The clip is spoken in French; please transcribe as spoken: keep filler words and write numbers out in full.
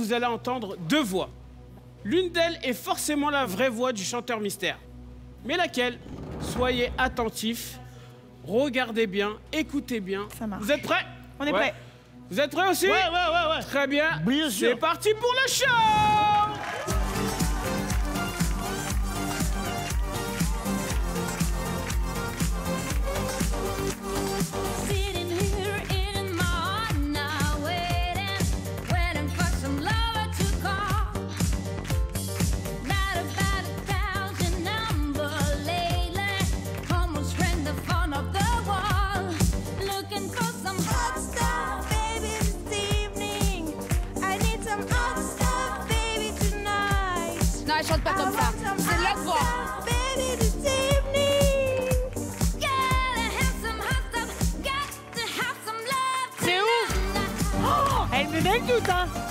vous allez entendre deux voix. L'une d'elles est forcément la vraie voix du chanteur mystère. Mais laquelle? Soyez attentifs, regardez bien, écoutez bien. Ça marche. Vous êtes prêts? On est Ouais. prêts. Vous êtes prêts aussi? Ouais, ouais, ouais, ouais. Très bien. Bien sûr. C'est parti pour le show! Non, elle chante pas comme ça. C'est l'autre voix. C'est ouf. Oh, elle me met le doute, hein.